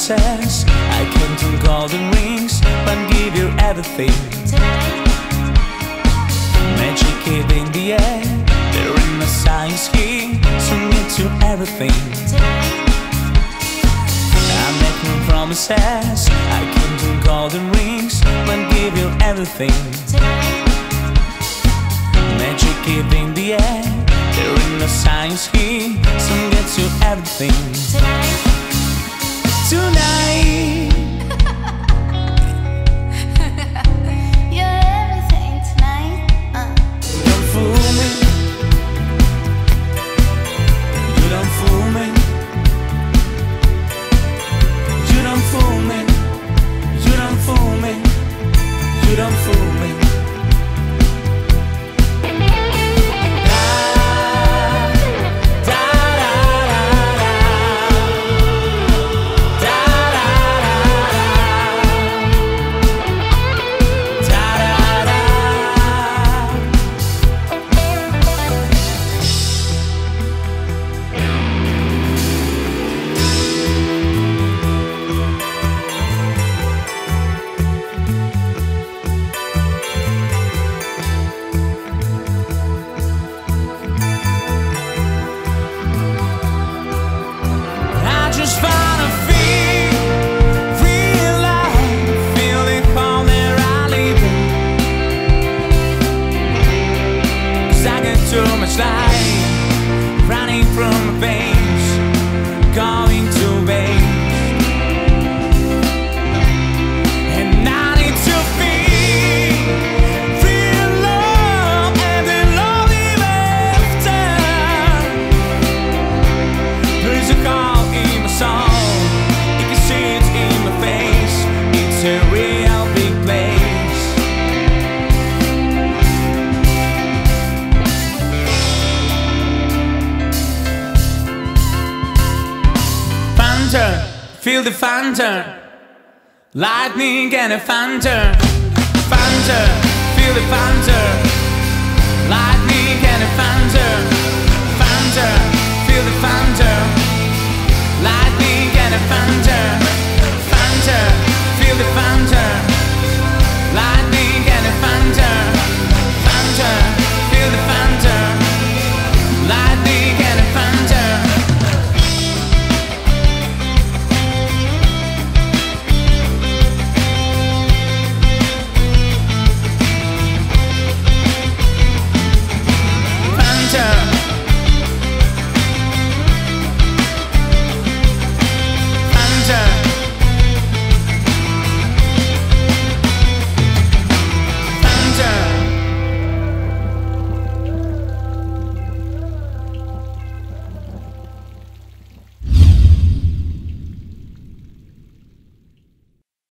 promises. I came to golden rings, but give you everything. Magic is in the air, there is no science here, so get to everything. I'm making promises. I came to golden rings, but give you everything. Magic is in the air, there is no science here, so get to everything. Tonight You're everything tonight. Don't fool me. You don't fool me. You don't fool me. You don't fool me. You don't fool me. Too much life running from my veins, going to waste, and I need to feel real love and the love after. There is a call in my soul, you can see it in my face. It's a real big place. Feel the thunder, lightning and a thunder. Thunder, feel the thunder.